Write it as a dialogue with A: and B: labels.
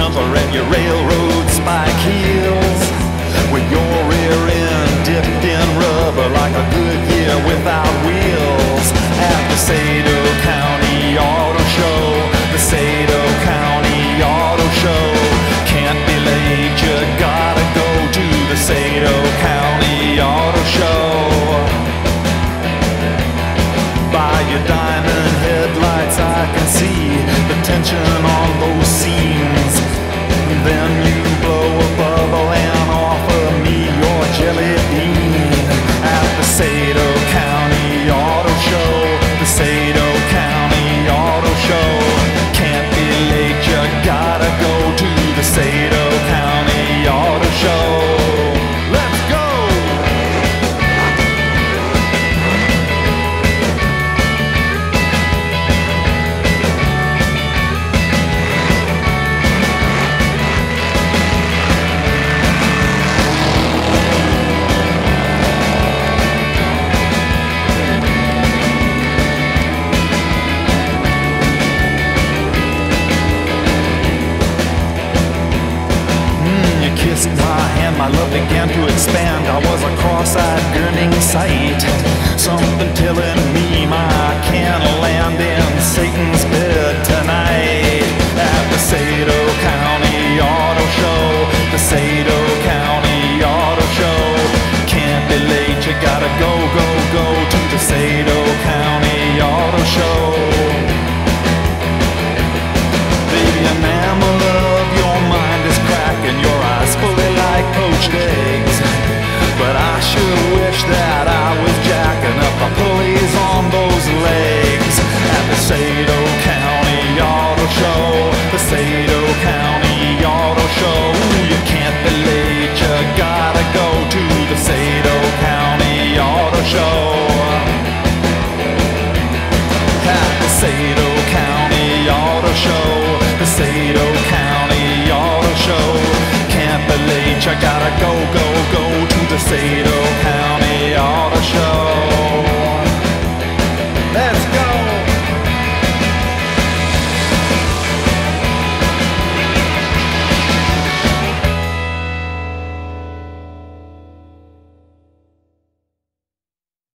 A: bumper and your railroad spike heels, with your rear end dipped in rubber like a Goodyear without wheels. At the Sado County Auto Show, the Sado County Auto Show. Can't be late, you gotta go to the Sado County Auto Show. By your diamond headlights I can see the tension